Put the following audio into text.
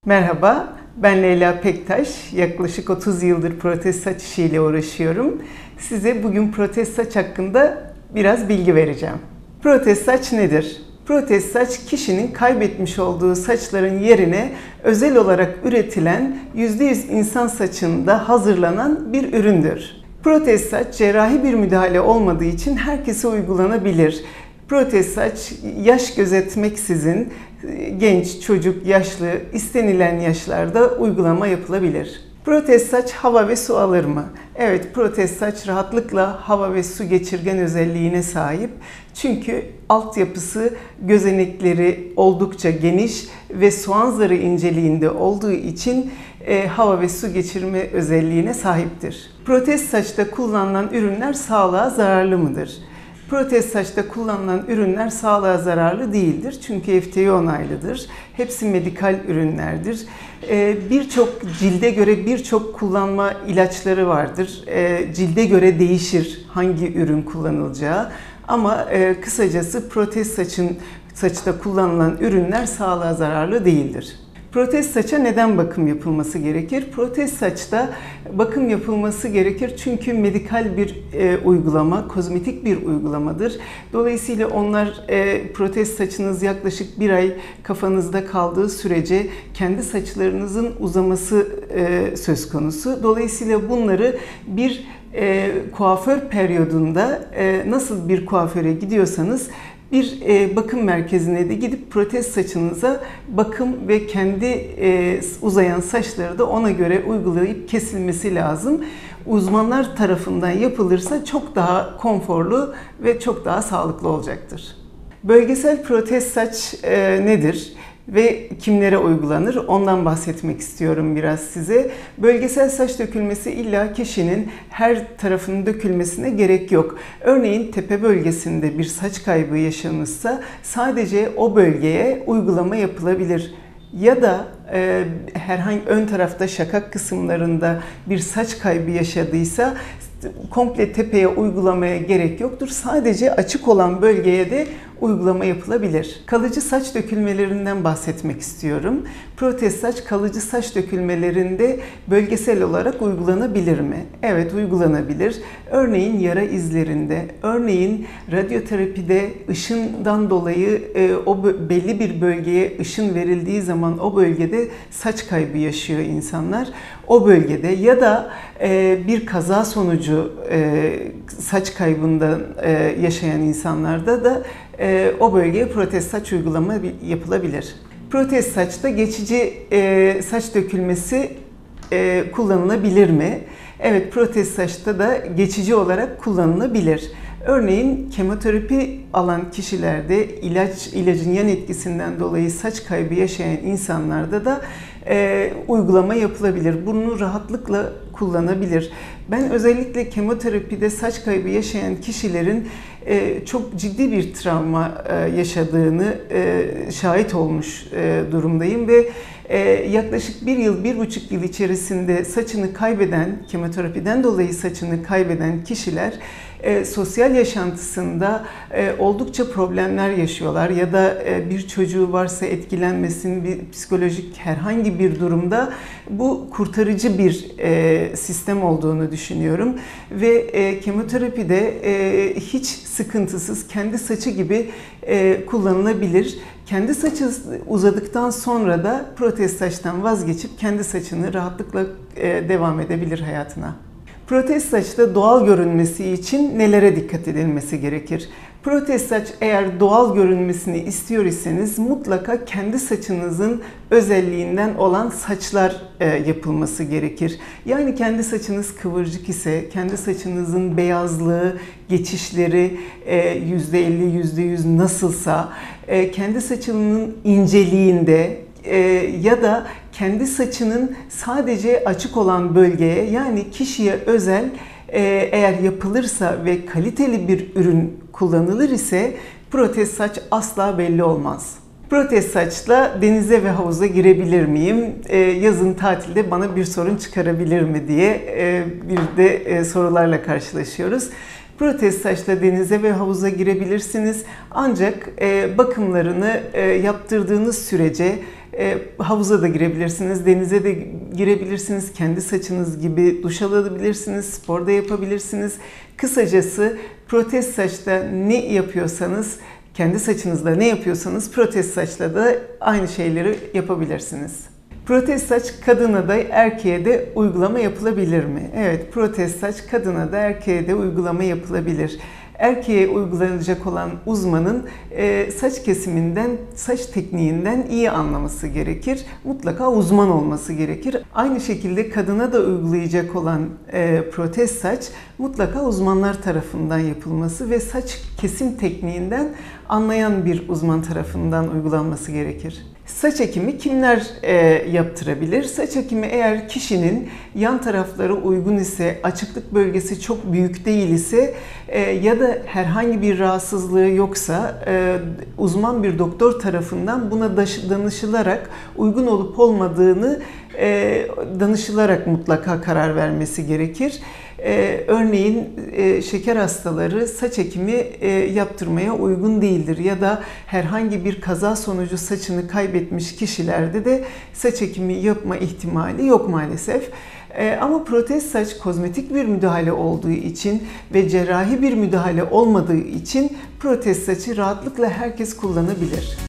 Merhaba, ben Leyla Pektaş. Yaklaşık 30 yıldır protez saç işiyle uğraşıyorum. Size bugün protez saç hakkında biraz bilgi vereceğim. Protez saç nedir? Protez saç, kişinin kaybetmiş olduğu saçların yerine özel olarak üretilen %100 insan saçında hazırlanan bir üründür. Protez saç cerrahi bir müdahale olmadığı için herkese uygulanabilir. Protez saç yaş gözetmeksizin genç, çocuk, yaşlı, istenilen yaşlarda uygulama yapılabilir. Protez saç hava ve su alır mı? Evet, protez saç rahatlıkla hava ve su geçirgen özelliğine sahip. Çünkü altyapısı, gözenekleri oldukça geniş ve soğan zarı inceliğinde olduğu için hava ve su geçirme özelliğine sahiptir. Protez saçta kullanılan ürünler sağlığa zararlı mıdır? Protez saçta kullanılan ürünler sağlığa zararlı değildir. Çünkü FDA onaylıdır. Hepsi medikal ürünlerdir. Birçok cilde göre birçok kullanma ilaçları vardır. Cilde göre değişir hangi ürün kullanılacağı. Ama kısacası protez saçta kullanılan ürünler sağlığa zararlı değildir. Protez saça neden bakım yapılması gerekir? Protez saçta bakım yapılması gerekir çünkü medikal bir uygulama, kozmetik bir uygulamadır. Dolayısıyla protez saçınız yaklaşık bir ay kafanızda kaldığı sürece kendi saçlarınızın uzaması söz konusu. Dolayısıyla bunları bir kuaför periyodunda nasıl bir kuaföre gidiyorsanız bir bakım merkezine de gidip protez saçınıza bakım ve kendi uzayan saçları da ona göre uygulayıp kesilmesi lazım. Uzmanlar tarafından yapılırsa çok daha konforlu ve çok daha sağlıklı olacaktır. Bölgesel protez saç nedir? Ve kimlere uygulanır? Ondan bahsetmek istiyorum biraz size. Bölgesel saç dökülmesi illa kişinin her tarafının dökülmesine gerek yok. Örneğin tepe bölgesinde bir saç kaybı yaşanırsa sadece o bölgeye uygulama yapılabilir. Ya da herhangi ön tarafta şakak kısımlarında bir saç kaybı yaşadıysa komple tepeye uygulamaya gerek yoktur. Sadece açık olan bölgeye de uygulama yapılabilir. Kalıcı saç dökülmelerinden bahsetmek istiyorum. Protez saç kalıcı saç dökülmelerinde bölgesel olarak uygulanabilir mi? Evet, uygulanabilir. Örneğin yara izlerinde, örneğin radyoterapide ışından dolayı belli bir bölgeye ışın verildiği zaman o bölgede saç kaybı yaşıyor insanlar. O bölgede ya da bir kaza sonucu saç kaybından yaşayan insanlarda da o bölgeye protez saç uygulama yapılabilir. Protez saçta geçici saç dökülmesi kullanılabilir mi? Evet, protez saçta da geçici olarak kullanılabilir. Örneğin kemoterapi alan kişilerde ilacın yan etkisinden dolayı saç kaybı yaşayan insanlarda da uygulama yapılabilir. Bunu rahatlıkla kullanabilir. Ben özellikle kemoterapide saç kaybı yaşayan kişilerin çok ciddi bir travma yaşadığını şahit olmuş durumdayım ve yaklaşık 1,5 yıl içerisinde saçını kaybeden, kemoterapiden dolayı saçını kaybeden kişiler sosyal yaşantısında oldukça problemler yaşıyorlar ya da bir çocuğu varsa etkilenmesin, bir psikolojik herhangi bir durumda bu kurtarıcı bir sistem olduğunu düşünüyorum ve kemoterapide hiç sıkıntısız kendi saçı gibi kullanılabilir. Kendi saçı uzadıktan sonra da protez saçtan vazgeçip kendi saçını rahatlıkla devam edebilir hayatına. Protez saçta doğal görünmesi için nelere dikkat edilmesi gerekir? Protez saç eğer doğal görünmesini istiyor iseniz mutlaka kendi saçınızın özelliğinden olan saçlar yapılması gerekir. Yani kendi saçınız kıvırcık ise, kendi saçınızın beyazlığı, geçişleri %50, %100 nasılsa, kendi saçının inceliğinde ya da kendi saçının sadece açık olan bölgeye yani kişiye özel eğer yapılırsa ve kaliteli bir ürün kullanılır ise protez saç asla belli olmaz. Protez saçla denize ve havuza girebilir miyim? Yazın tatilde bana bir sorun çıkarabilir mi diye bir de sorularla karşılaşıyoruz. Protez saçla denize ve havuza girebilirsiniz. Ancak bakımlarını yaptırdığınız sürece havuza da girebilirsiniz, denize de girebilirsiniz, kendi saçınız gibi duş alabilirsiniz, spor da yapabilirsiniz. Kısacası protez saçta ne yapıyorsanız, kendi saçınızda ne yapıyorsanız protez saçla da aynı şeyleri yapabilirsiniz. Protez saç kadına da erkeğe de uygulama yapılabilir mi? Evet, protez saç kadına da erkeğe de uygulama yapılabilir. Erkeğe uygulanacak olan uzmanın saç kesiminden, saç tekniğinden iyi anlaması gerekir. Mutlaka uzman olması gerekir. Aynı şekilde kadına da uygulayacak olan protez saç mutlaka uzmanlar tarafından yapılması ve saç kesim tekniğinden anlayan bir uzman tarafından uygulanması gerekir. Saç ekimi kimler yaptırabilir? Saç ekimi eğer kişinin yan tarafları uygun ise, açıklık bölgesi çok büyük değil ise ya da herhangi bir rahatsızlığı yoksa uzman bir doktor tarafından buna danışılarak uygun olup olmadığını danışılarak mutlaka karar vermesi gerekir. Örneğin şeker hastaları saç ekimi yaptırmaya uygun değildir ya da herhangi bir kaza sonucu saçını kaybetmiş kişilerde de saç ekimi yapma ihtimali yok maalesef. Ama protez saç kozmetik bir müdahale olduğu için ve cerrahi bir müdahale olmadığı için protez saçı rahatlıkla herkes kullanabilir.